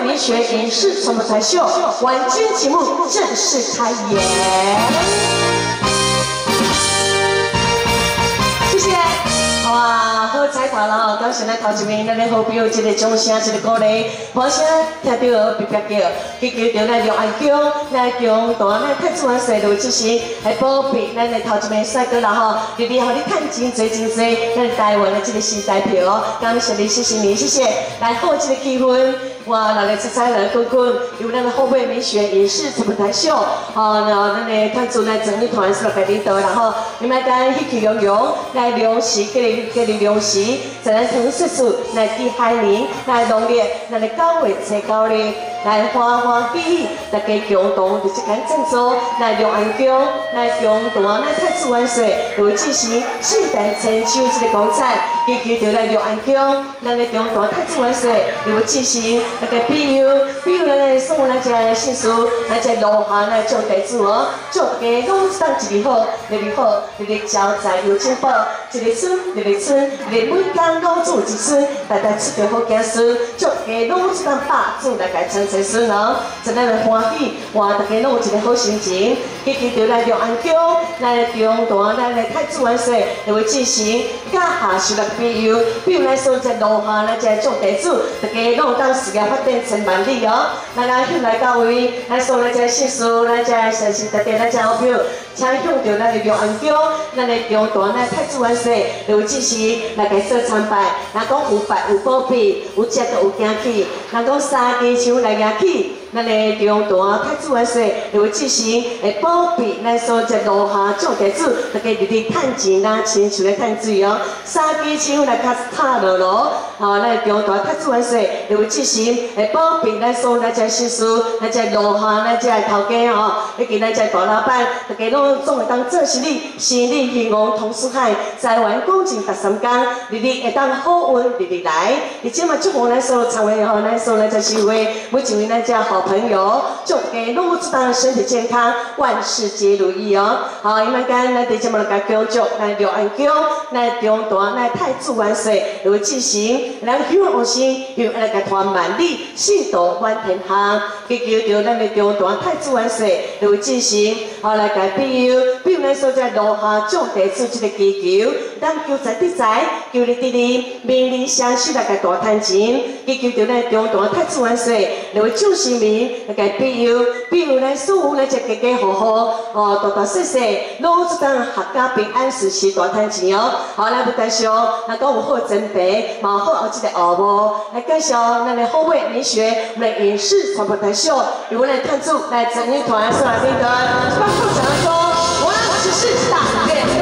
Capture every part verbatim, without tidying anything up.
民学影视传播台秀晚间节目正式开演。谢谢。好啊，好彩头啦！感谢咱头一面咱的好朋友一个掌声，一个鼓励，欢声听到别别叫，祈求着咱龙安宫、咱中大、咱太子元帅如支持，来保庇咱的头一面帅哥啦吼，日日互你趁真济真济，咱台湾的这个新代表哦，感谢你，谢谢你，谢谢，来好这个气氛。 哇，来来彩彩来滚滚，有咱的后辈民学影视传播台秀，哦，然后咱的团组来整理团是来给领导，然后你们干喜气洋洋来粮食，给你给你粮食，再来腾叔叔来给海年来农历，咱的九月初九日来欢欢喜喜，大家共同伫这间正座来龙安宫来中大来太子元帅为进行圣诞千秋这个公菜，祈求着来龙安宫，咱的中大太子元帅为进行。 那个比如，比如咱送咱只信书，咱只路下咱种地主哦，祝大家拢当一日好，日日好，日日招财有进宝，一日春，日日春，日每天拢做一春，大家出着好子孙，祝大家拢当百子来家长财孙哦，真咱来欢喜，哇，大家拢有一个好心情，祈求着来龙安宫，来中大，咱的太子元帅会进行甲下属来比如，比如咱所在路下咱只种地主，大家拢当事业。 发展千万里哦！咱来向来到位，咱送咱只信书，咱只善心特地，咱只好朋友，请向着咱的龙安宫，咱的中大，咱太子元帅刘志时来家做参拜。人讲有拜有保庇，有食就有惊喜。人讲三支枪来赢起。 咱的中大太子元帅刘志时会保庇咱所在路下种地主，大家日日趁钱啦，亲像来趁水哦。三支枪来较踏落落，吼，咱的中大太子元帅刘志时会保庇咱所咱只信书，咱只路下咱只头家吼，以及咱只大老板，大家拢总会当做生意，生意兴旺通四海，财源广进十三江，日日会当好运日日来。而且嘛，祝福咱所有参会吼，咱所有咱只聚会，每一位咱只好。 朋友，祝大家拢有当身体健康，万事皆如意哦。好，伊们今咱伫节目来恭祝咱龙安宫、咱中大、咱太子元帅会进行，咱希望有心，希望来个团万里，信道满天下。祈求着咱的中大太子元帅会进行，好来个比如，比如咱所在路下种地主这个祈求，咱求财得财，求利得利，名利双收来个大赚钱。祈求着咱中大太子元帅会祝新民。 来个比如，比如咱所有咱只家家户户，哦，大大细细，拢做当合家平安顺遂大赚钱哦。好，咱不但上，咱讲有好真白，嘛好后一个学无，来介绍咱的好位民学，我们的影视传播台秀，由我们探助来整理团是哪边的？包括讲说，我只是大乐队。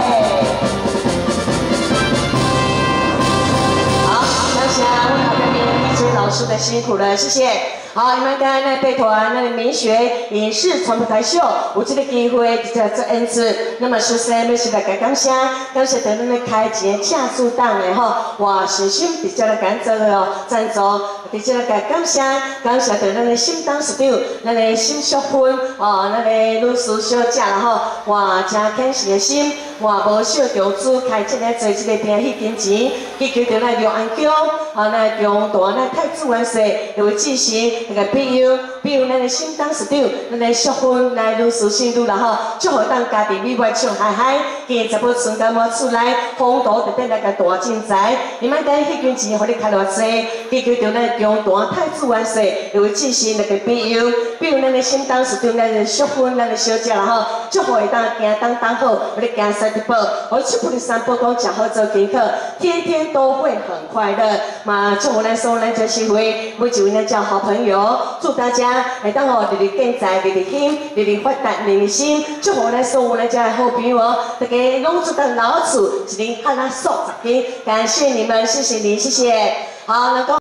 好，感谢我们好朋友一直老师的辛苦了，谢谢。 好，你们刚才那备团，那个民学影视传播台秀，有这个机会在做演出，那么首先要是来个感谢，感谢在咱的开钱庆祝档的吼，哇，诚心伫这来感做哦，赞助，伫这来个感谢，感谢在咱的心当市长，咱的心淑芬哦，咱的女士小姐啦吼，哇，真恳实的心，哇，无少投资开这个做这个平喜金钱，祈求着咱龙安宫，啊，咱中大咱太子元帅会进行。 那个比如，比如咱的心当市长，咱的淑芬来女士新女啦吼，祝福当家己美外唱嗨嗨，今日十要春到满厝内，风度特别来个大精彩。你们等迄群钱，互你较偌济，祈求着咱中大太子元帅会进行那个比如，比如咱的心当市长，咱的淑芬，咱的小姐啦吼，祝福会当行当当好，互你行三得宝，互出不离三宝讲食好做功课，天天都会很快乐。嘛，祝福咱所有咱这社会每一位咱叫好朋友。 祝大家会当哦，日日健在，日日兴，日日发达，日日兴。祝福咱所有咱家的好朋友哦，大家拢做当老厝，一年汉啊数十斤。感谢你们，谢谢你，谢谢。好，那个。